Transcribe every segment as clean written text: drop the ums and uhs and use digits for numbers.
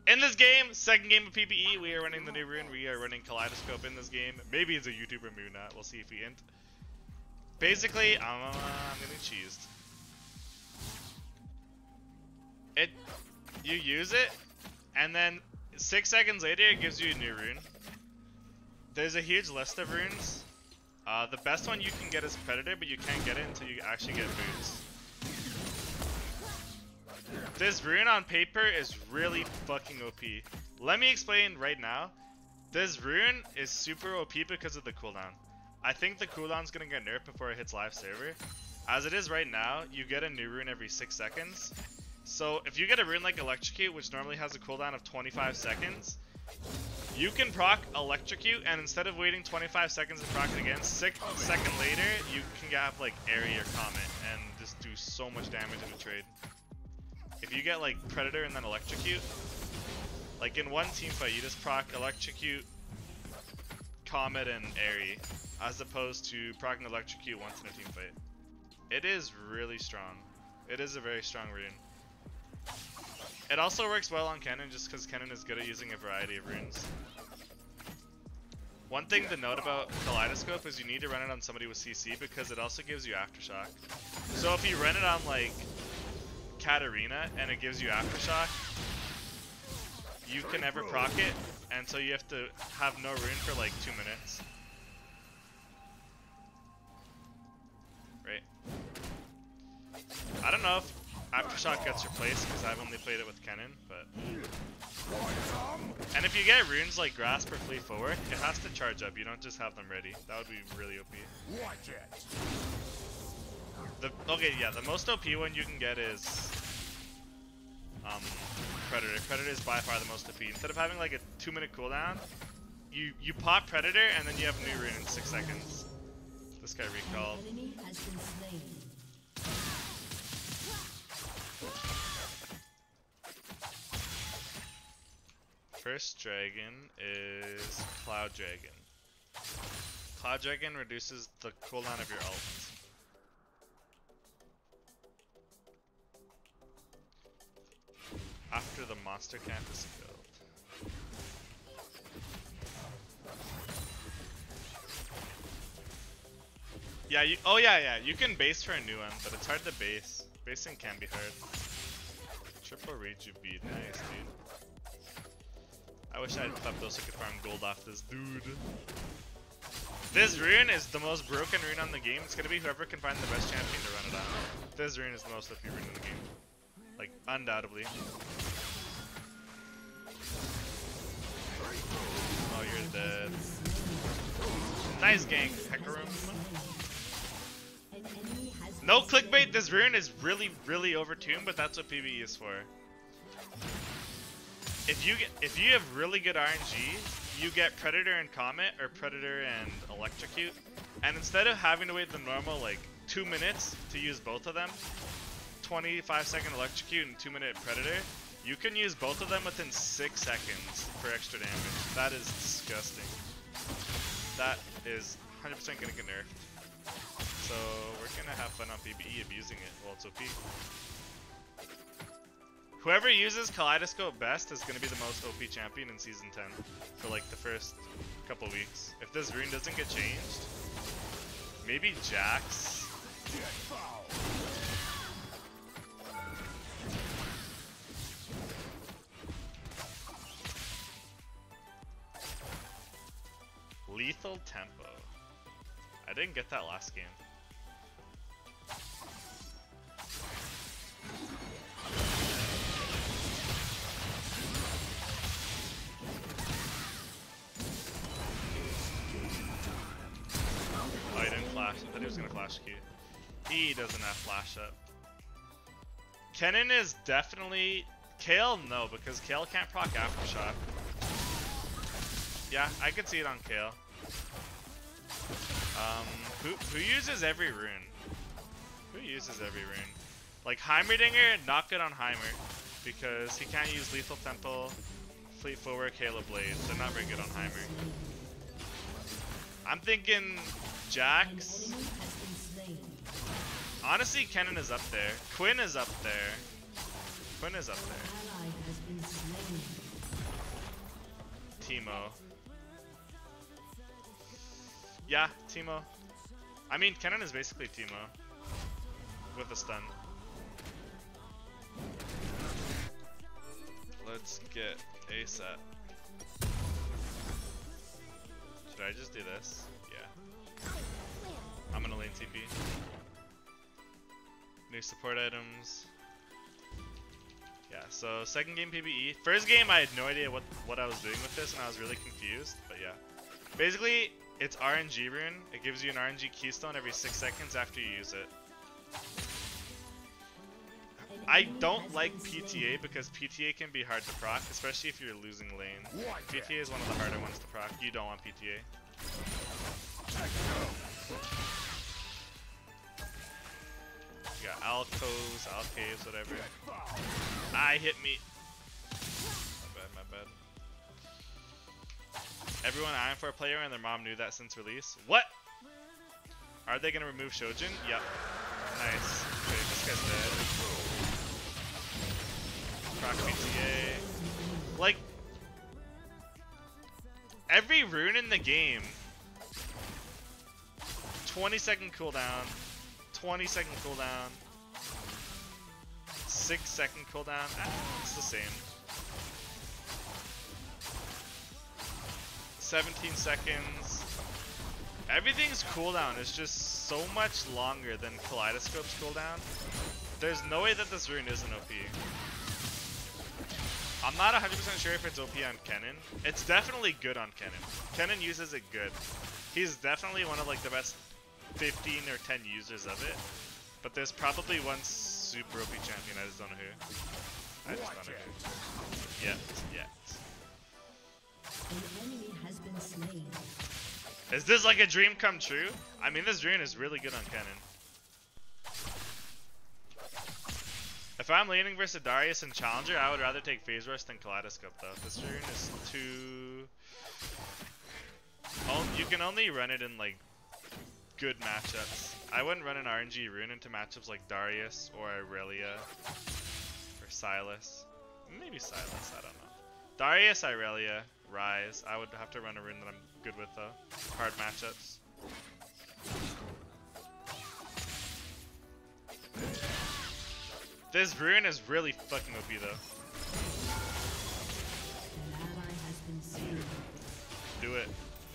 In this game, second game of PBE, we are running the new rune. We are running Kaleidoscope in this game. Maybe it's a YouTuber move not. We'll see if we int. Basically, I'm getting cheesed. You use it, and then 6 seconds later, it gives you a new rune. There's a huge list of runes. The best one you can get is Predator, but you can't get it until you actually get boots. This rune on paper is really fucking OP. Let me explain right now. This rune is super OP because of the cooldown. I think the cooldown's gonna get nerfed before it hits live server. As it is right now, you get a new rune every 6 seconds. So if you get a rune like Electrocute, which normally has a cooldown of 25 seconds, you can proc Electrocute, and instead of waiting 25 seconds to proc it again, 6 seconds later, you can have like Area or Comet and just do so much damage in a trade. If you get like Predator and then Electrocute, like in one team fight, you just proc Electrocute, Comet, and Airy, as opposed to proccing Electrocute once in a team fight. It is really strong. It is a very strong rune. It also works well on Kennen just because Kennen is good at using a variety of runes. One thing to note about Kaleidoscope is you need to run it on somebody with CC because it also gives you Aftershock. So if you run it on like Katarina and it gives you Aftershock, you can never proc it, and so you have to have no rune for like 2 minutes. Right. I don't know if Aftershock gets replaced because I've only played it with Kennen, but... And if you get runes like Grasp or Flee Forward, it has to charge up, you don't just have them ready. That would be really OP. Okay, yeah, the most OP one you can get is Predator. Predator is by far the most OP. Instead of having like a 2-minute cooldown, you pop Predator and then you have a new rune in 6 seconds. This guy recalled. First dragon is Cloud Dragon. Cloud Dragon reduces the cooldown of your ult. After the monster camp is killed. Yeah, you can base for a new one, but it's hard to base. Basing can be hard. Triple Reju bead, nice dude. I wish I had Pepto so I could farm gold off this dude. This rune is the most broken rune on the game. It's gonna be whoever can find the best champion to run it on. This rune is the most OP rune in the game. Like, undoubtedly. Oh, you're dead. Nice gank, Hecarim. No clickbait, this rune is really, really overtuned, but that's what PvE is for. If you have really good RNG, you get Predator and Comet, or Predator and Electrocute, and instead of having to wait the normal like 2 minutes to use both of them, 25-second Electrocute and 2-minute Predator, you can use both of them within 6 seconds for extra damage. That is disgusting. That is 100% gonna get nerfed. So we're gonna have fun on PBE abusing it while it's OP. Whoever uses Kaleidoscope best is gonna be the most OP champion in Season 10 for like the first couple weeks. If this rune doesn't get changed, maybe Jax. Lethal Tempo. I didn't get that last game. Oh, he didn't flash. I thought he was gonna flash Q. He doesn't have flash up. Kennen is definitely... Kayle, no, because Kayle can't proc Aftershock. Yeah, I could see it on Kayle. Who uses every rune? Who uses every rune? Like Heimerdinger, not good on Heimer, because he can't use Lethal Tempo, Fleet Forward, Halo Blades. They're not very good on Heimer. I'm thinking Jax. Honestly, Kennen is up there. Quinn is up there. Quinn is up there. Teemo. Yeah, Teemo. I mean, Kennen is basically Teemo with a stun. Let's get a set. Should I just do this? Yeah. I'm gonna lane TP. New support items. Yeah, so second game PBE. First game I had no idea what I was doing with this and I was really confused, but yeah. Basically, it's RNG rune. It gives you an RNG keystone every 6 seconds after you use it. I don't like PTA because PTA can be hard to proc, especially if you're losing lane. PTA is one of the harder ones to proc. You don't want PTA. You got Alcos, Alcaves, whatever. Hit me. My bad. Everyone eyeing for a player and their mom knew that since release. What? Are they gonna remove Shojin? Yep. Nice. Okay, this guy's dead. Proc PTA. Like, every rune in the game, 20-second cooldown, 20-second cooldown, 6-second cooldown. It's the same. 17 seconds. Everything's cooldown is just so much longer than Kaleidoscope's cooldown. There's no way that this rune isn't OP. I'm not 100% sure if it's OP on Kennen. It's definitely good on Kennen. Kennen uses it good. He's definitely one of like the best 15 or 10 users of it. But there's probably one super OP champion. I just don't know who. I just don't know who. Yet. An enemy has been slain. Is this like a dream come true? I mean, this rune is really good on Kennen. If I'm laning versus Darius and Challenger, I would rather take Phase Rush than Kaleidoscope though. This rune is too... Oh, you can only run it in like good matchups. I wouldn't run an RNG rune into matchups like Darius or Irelia or Sylas. Maybe Sylas, I don't know. Darius, Irelia, Ryze. I would have to run a rune that I'm good with though. Hard matchups. This rune is really fucking OP though. An ally has been slain. Do it.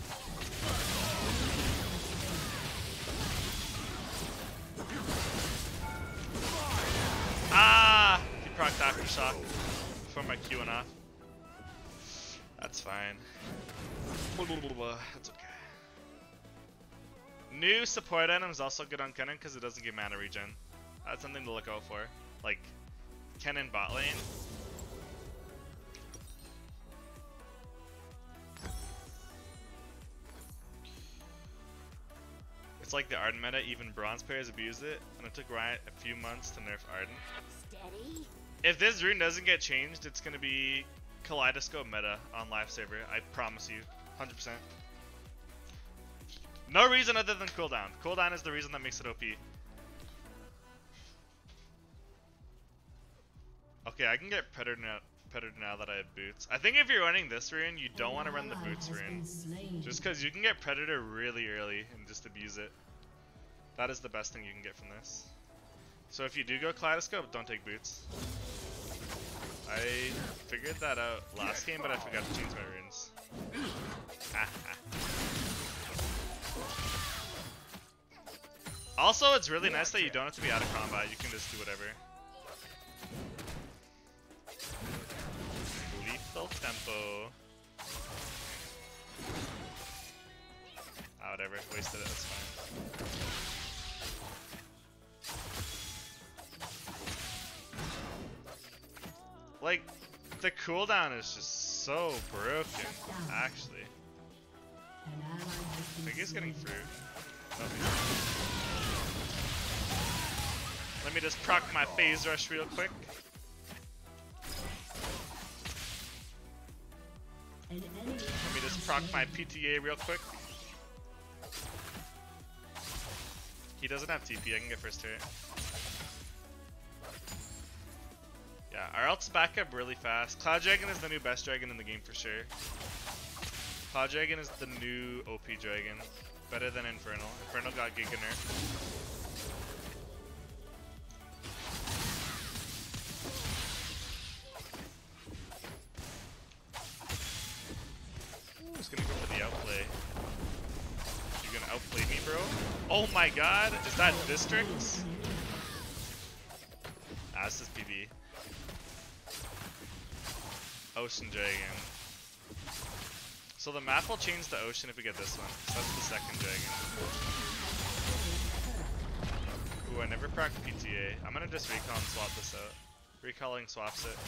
Ah! He procced Aftershock before my Q went off. That's fine. That's okay. New support item is also good on Kennen because it doesn't give mana regen. That's something to look out for. Like, Kennen bot lane. It's like the Arden meta, even bronze players abuse it, and it took Riot a few months to nerf Arden. Steady. If this rune doesn't get changed, it's gonna be Kaleidoscope meta on Lifesaver, I promise you, 100%. No reason other than cooldown. Cooldown is the reason that makes it OP. Okay, I can get Predator now that I have boots. I think if you're running this rune, you don't want to run the boots rune. Just because you can get Predator really early and just abuse it. That is the best thing you can get from this. So if you do go Kaleidoscope, don't take boots. I figured that out last game, but I forgot to change my runes. Also, it's really nice that you don't have to be out of combat. You can just do whatever. Lethal tempo. Ah, whatever. Wasted it. That's fine. Like, the cooldown is just so broken, actually. I think he's getting through. Oh, let me just proc my Phase Rush real quick. Let me just proc my PTA real quick. He doesn't have TP, I can get first turret. Yeah, our ult's back up really fast. Cloud Dragon is the new best dragon in the game for sure. Pod Dragon is the new OP dragon. Better than Infernal. Infernal got Giga nerf. Ooh, he's gonna go for the outplay. You're gonna outplay me, bro? Oh my god, is that Districts? Ah, this is PB. Ocean Dragon. So the map will change the ocean if we get this one. So that's the second dragon. Ooh, I never proc PTA. I'm gonna just recall and swap this out. Recalling swaps it.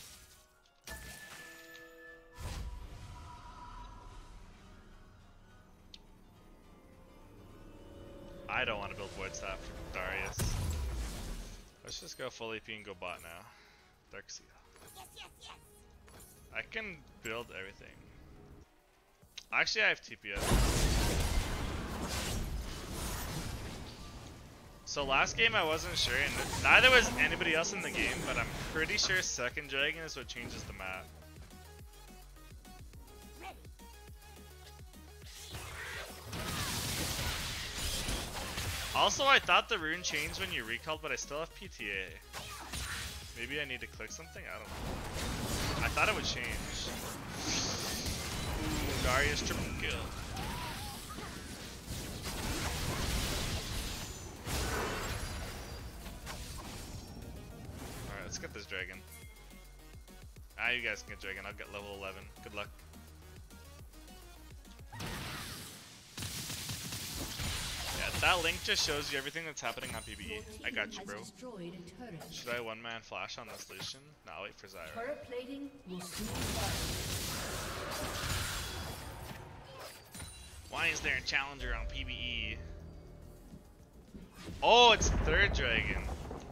I don't want to build Void Staff for Darius. Let's just go full AP and go bot now. Darkseid. I can build everything. Actually, I have TPS. So last game I wasn't sure, and neither was anybody else in the game, but I'm pretty sure second dragon is what changes the map. Also, I thought the rune changed when you recalled, but I still have PTA. Maybe I need to click something? I don't know. I thought it would change. Ooh, Darius triple kill. Alright, let's get this dragon. Ah, you guys can get dragon. I'll get level 11. Good luck. That link just shows you everything that's happening on PBE. I got you, bro. Should I one-man flash on this Lucian? No, I'll wait for Zyra. Turret plating will soon fall. Why is there a challenger on PBE? Oh, it's third dragon.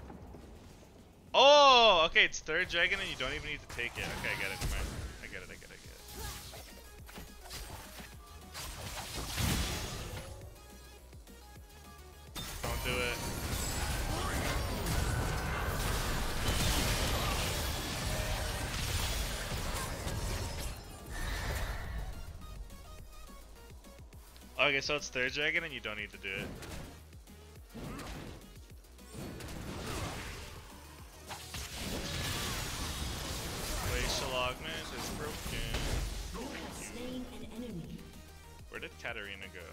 Oh, okay, it's third dragon and you don't even need to take it. Okay, I get it. Never mind. I get it. Don't do it. Okay, so it's third dragon and you don't need to do it. Glacial augment is broken. You have slain an enemy. Where did Katarina go?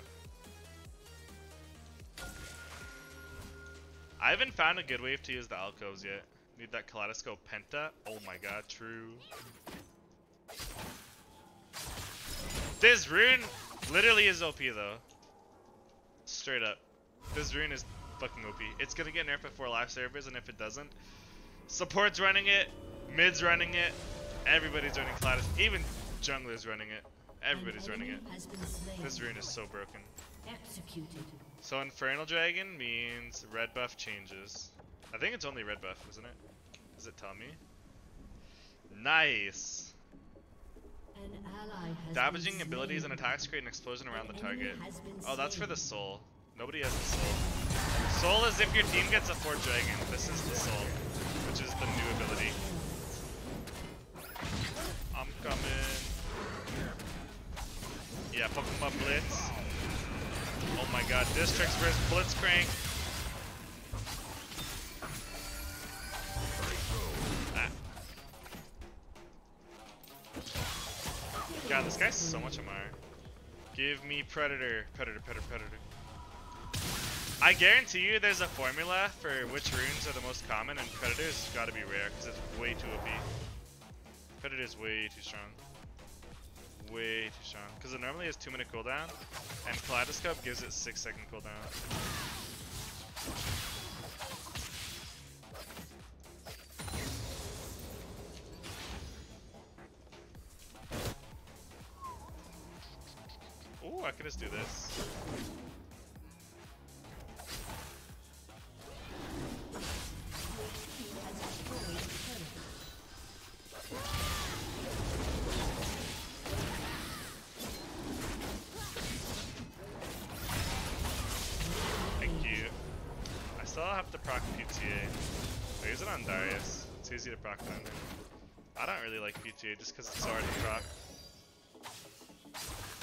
I haven't found a good wave to use the alcoves yet. Need that Kaleidoscope Penta. Oh my god, true. This rune literally is OP though. Straight up. This rune is fucking OP. It's gonna get nerfed before live servers, and if it doesn't, support's running it, mid's running it, everybody's running Kaleidoscope. Even jungler's running it. Everybody's running it. This rune is so broken. Executed. So Infernal Dragon means red buff changes. I think it's only red buff, isn't it? Does it tell me? Nice! An ally has Damaging been abilities and slain. attacks create an explosion around the An target. enemy has been Oh, that's for slain. the soul. Nobody has the soul. Soul is if your team gets a 4th dragon. This is the soul, which is the new ability. I'm coming. Yeah, Pokemon Blitz. Oh my god, Districts versus Blitzcrank. Ah. God, this guy's so much MR. Give me Predator. Predator. I guarantee you there's a formula for which runes are the most common, and Predator's gotta be rare, because it's way too OP. Predator's way too strong. Way too strong. Because it normally has 2-minute cooldown, and Kaleidoscope gives it 6-second cooldown. Ooh, I could just do this. Thank you. I still have to proc PTA. I use it on Darius. It's easy to proc on him. I don't really like PTA just because it's already proc.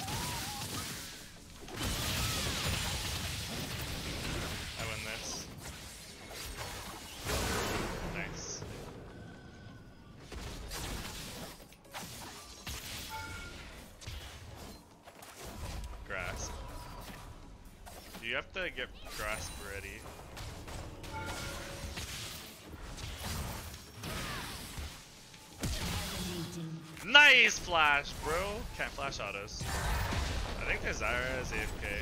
have to get grasp ready. Nice flash, bro. Can't flash autos. I think the Zyra is AFK.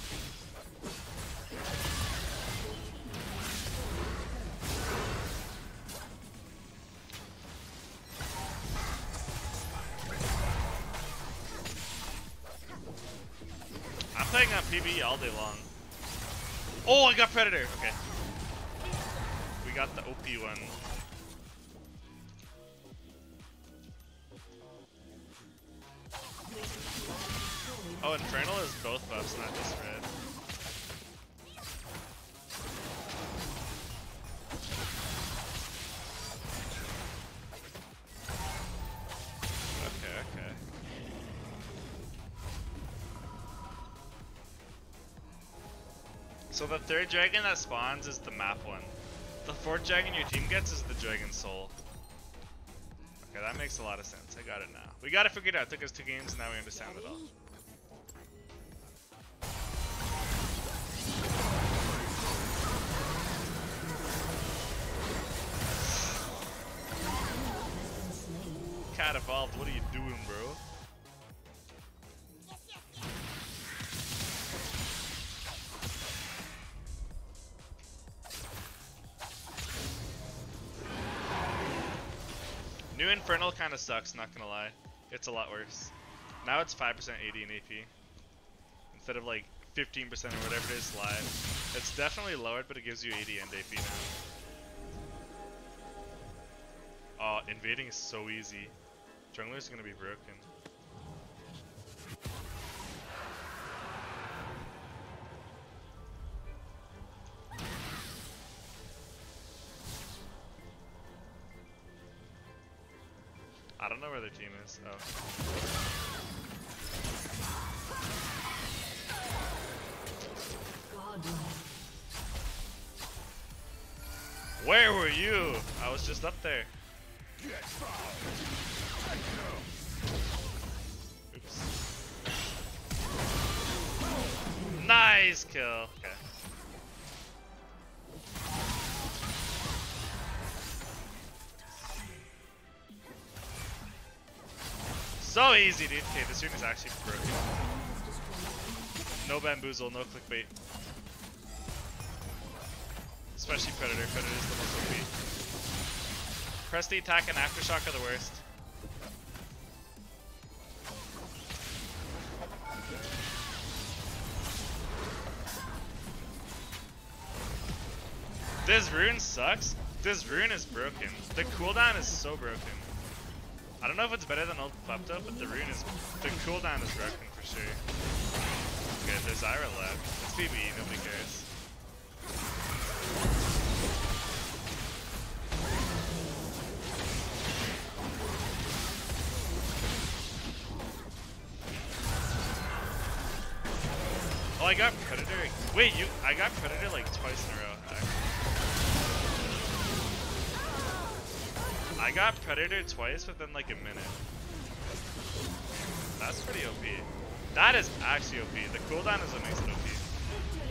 I'm playing on PvE all day long. Oh, I got Predator. Okay. We got the OP one. Oh, Infernal is both buffs, not just red. Okay, okay. So the third dragon that spawns is the map one. The fourth dragon your team gets is the Dragon Soul. Okay, that makes a lot of sense. I got it now. We got it figured out. It took us 2 games, and now we understand it all. Cat evolved. What are you doing, bro? New Infernal kind of sucks, not gonna lie. It's a lot worse. Now it's 5% AD and AP. Instead of like 15% or whatever it is live. It's definitely lowered, but it gives you AD and AP now. Oh, invading is so easy. Jungler's gonna be broken. I don't know where their team is. Oh. Where were you? I was just up there. Oops. Nice kill. Okay. So easy, dude. Okay, this rune is actually broken. No bamboozle, no clickbait. Especially Predator. Predator is the most OP. Press the attack and aftershock are the worst. This rune sucks. This rune is broken. The cooldown is so broken. I don't know if it's better than old Klepto, but the cooldown is broken for sure. Okay, there's Zyra left. It's PvE, nobody cares. Oh, I got Predator. Wait, I got Predator like twice in a row. I got Predator twice within like a minute. That's pretty OP. That is actually OP. The cooldown is what makes it OP.